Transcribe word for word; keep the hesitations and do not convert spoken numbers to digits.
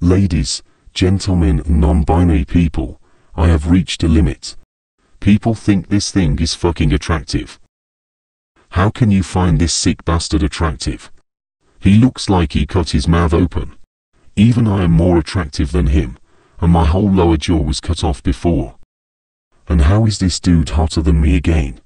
Ladies, gentlemen and non-binary people, I have reached a limit. People think this thing is fucking attractive. How can you find this sick bastard attractive? He looks like he cut his mouth open. Even I am more attractive than him, and my whole lower jaw was cut off before. And how is this dude hotter than me again?